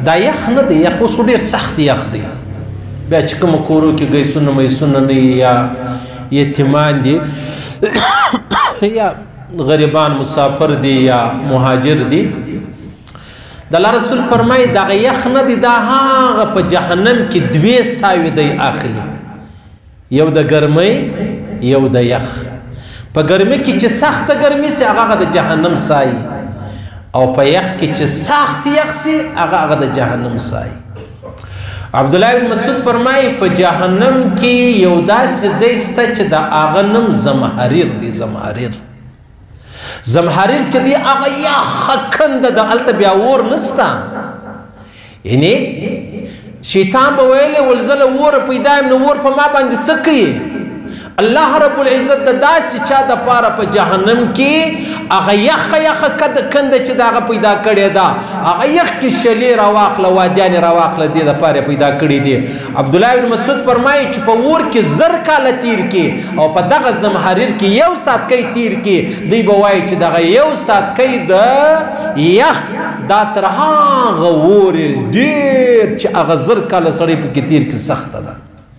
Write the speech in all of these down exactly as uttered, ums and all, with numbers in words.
دا یخ نه دی، یخ اوس خو ډېر سخت یخ دی. بیا چې کومو کورو کې ګیسونه میسونه نه یا یتیمان دي یا غریبان مسافر دي یا مهاجر دي، د الله رسول فرمایي دغه یخ نه دی، دا هغه په جهنم کې دوې ساوي دی اخلي، یو د ګرمۍ یو د یخ. په ګرمۍ کې چې سخته ګرمي سي هغه د جهنم سایي، او په یخ کې چې سخت یخ سي هغه هغه د جهنم سایي. عبدالله بن مسعود فرمایي په جهنم کې یو داسې ځای شته چې د هغه نوم زمهریر دی. زمهریر زمهریر چې دی هغه یخه کنده ده، هلته بیا اور نسته. یعنې شیطان به ویلی ول زه له اوره پیدا یم، نو اور په ما باندې څه کوي؟ الله رب العزت د داسې چا دپاره په جهنم کې هغه یخه یخه کنده چې د هغه پیدا کړې ده، هغه یخ کې شلې راواخله، وادیانې راواخله، دې دپاره پیدا کړي دي. عبدالله بن مسعود فرمایي چې په اور کې زر کاله تیر کې او په دغه زمهریر کې یو ساتکی تیر کې، دوی به وایي چې دغه یو ساتکی د یخ دا تر هغه اورې ډېر چې هغه زر کاله سړی پکې تیر کې سخته ده.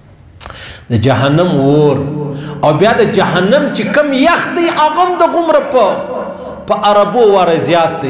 د جهنم اور او بیا د جهنم چې کم یخ دی هغه هم د غومره په په عربو واره زیات دی.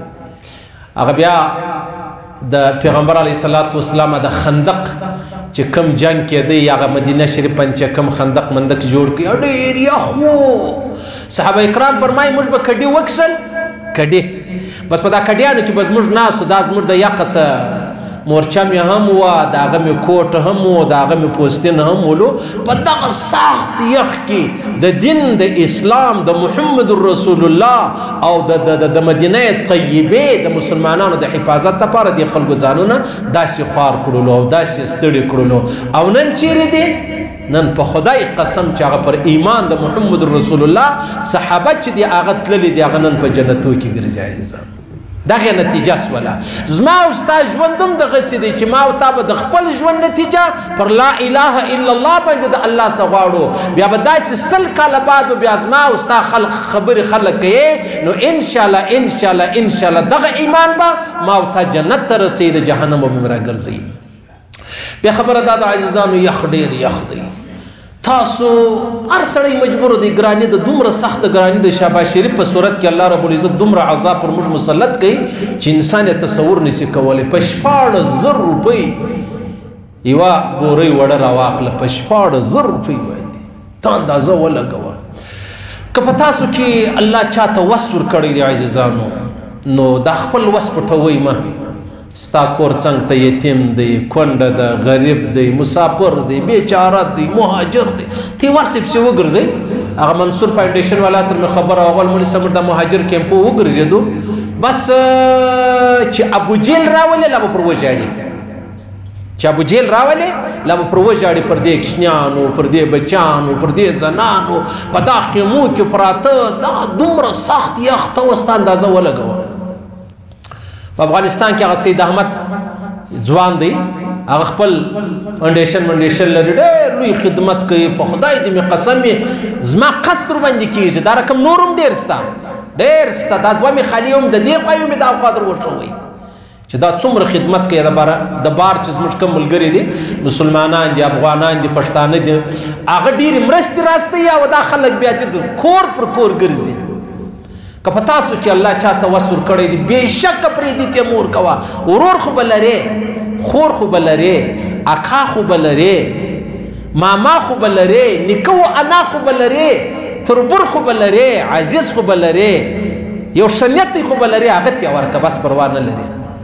هغه بیا د پیغمبر علیه الصلاة والسلام د خندق چې کم جنگ کېدی، هغه مدینه شریفه چې کم خندق مندق جوړ کړي ډېر یخ و. صحابه کرام فرمایي موږ به کډې وکښل، کډې بس په دا کډیانو کې بس موږ ناستو، دا زموږ د یخه څه مورچه مې هم وه، د هغه مې کوټ هم و، د هغه مې پوستین هم ولو. په دغه سخت یخ کې د دین د اسلام د محمد رسول الله او د د مدینه طیبې د مسلمانانو د حفاظت لپاره د خلکو ځانونه داسې خوار کړلو او داسې ستړي کړلو. او نن چیرې دي؟ نن په خدای قسم چې هغه پر ایمان د محمد رسول الله صحابه چې دي هغه تللي دي، هغه نن په جنتو کې ګرځي. عزیزان دغه نتیجه سوله. زما او ستا ژوند هم دغسې دی چې ما او تا به د خپل ژوند نتیجه پر لا اله الا الله باندې د الله څه غواړو، بیا به داسې سل کاله بعد به بیا زما او ستا خلق خبرې خلک کوي، نو انشاءالله انشاءالله انشاءالله دغه ایمان به ما او تا جنت ته رسوي، د جهنم به مې راګرځوي. بیا خبره دا د عزیزانو یخ ډېر یخ دی. تاسو هر سړی مجبور دی، ګراني د دومره سخت ګراني د شهباز شریف په صورت کې الله رب العزت دومره عذاب پر موږ مسلط کوي چې انسان یې تصور نشي کولی. په شپاړس زر روپۍ یوه بورۍ وړه راواخله، په شپاړس زر روپۍ باندې ته اندازه ولګوه. که په تاسو کې الله چاته وس ورکړی دی عزیزانو، نو دا خپل وس پټوئ مه. ستا کور څنګ ته یتیم دی، کونډه ده، غریب دی، مسافر دی، بیچاره دی، مهاجر دی، تی ورسې پسې وګرځئ. هغه منصور فاونډیشن والا سره مې خبره اول مولوي صاحب د مهاجر کیمپو وګرځېدو، بس چې ابوجیل راولې لا به پر وژاړي، چې ابوجیل راولې لا به پر وژاړي، پر دې کشنیانو، پر دې بچیانو، پر دې زنانو په دا خیمو کې پراته. دا دومره سخت یخ ته اوس ته اندازه ولګوه. په افغانستان کې هغه سید احمد ځوان دی، هغه خپل فاونډیشن منډیشن لري، ډېر لوی خدمت کوي. په خدای دې مې قسم وي زما قصد ورباندې کېږي، دا رقم نور هم ډېر شته، ډېر شته. دا دوه مې خالي هم د دې خوا یو مې دا خوا در ورشوئ چې دا څومره خدمت کوي. د بار چې زموږ کوم ملګري دي، مسلمانان دي، افغانان دي، پښتانه دي، هغه ډېرې مرستې راستوي او دا خلک بیا چې کور پر کور ګرځي. که په تاسو کې الله چاته وس ورکړی دی، بېشکه پرېږدي تیمور کوه. ورور خو به لرې، خور خو به لرې، اکا خو به لرې، ماما خو به لرې، نیکه و انا خو به لرې، تربور خو به لرې، عزیز خو به لرې، یو شنیتی خو به لرې، هغه ته یې ورکه، بس پروا نه لرې.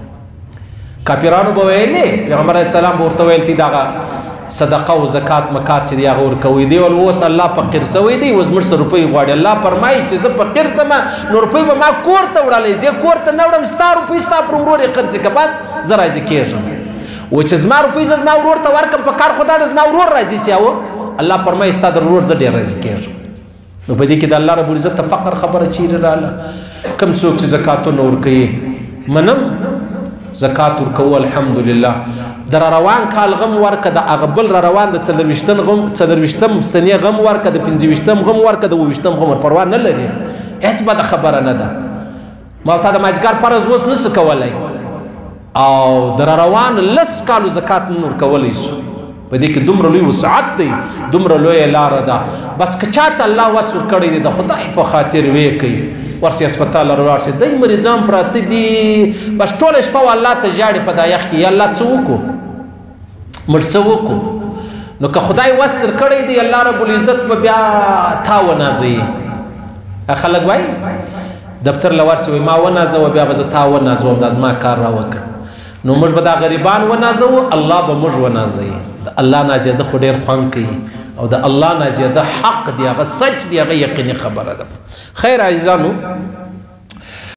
کافرانو به ویلې، پیغمبر علیه السلام به ورته ویل چې دغه صدقه او زکات مکات چې دی هغه ورکوي دی. ول اوس الله فقیر سوی دی، اوس موږ سره روپۍ غواړي. الله فرمایي چې زه فقیر ځم، نو روپۍ به ما کور ته وړلی، زه کور ته نه وړم، ستا روپۍ ستا پر ورور یې خرڅې که، بس زه راضي کېږم. و چې زما روپۍ زه زما ورور ته ورکړم، په کار خو دا ده زما ورور راضي سي. او الله فرمایي ستا د ورور زه ډېر راضي کېږم. نو په دې کې د الله رب العزت د فقر خبره چیرې راله. کوم څوک چې زکاتونه ورکوي، منم زکات ورکوو الحمدلله. د را روان کال غم ورکه، د هغه بل را روان د څلرویشتم غم څلرویشتم سنې غم ورکه، د پنځه غم ورکه، د اوه ویشتم غم پروا نه لري. هېڅ بده خبره نه ده. ما تا د مازدیګر فرض اوس نسو کولی، او در روان لس کالو زکات نور کولی سو په دې کې دومره لوی وسعت دی دومره لوی لاره ده بس که چاته الله وس ورکړی دی د خدای په خاطر وی کوي ورسې هسپتال روان سي دی مریضان پراته دي بس ټوله شپه الله ته ژاړي په دا یخ کې یا الله څه وکړو موږ څه وکړو نو که خدای وس درکړی دی الله رب العزت به بیا تا ونازوي خلک وایي دفتر له ورسې وایي ما ونازوه بیا به زه تا ونازوم دا زما کار راوکړه نو موږ به دا غریبان ونازوو الله به موږ ونازوي د الله نازېده خو ډېر خوند کوي او د الله نازېده حق دی هغه سچ دی هغه یقیني خبره ده خیر عزیزانو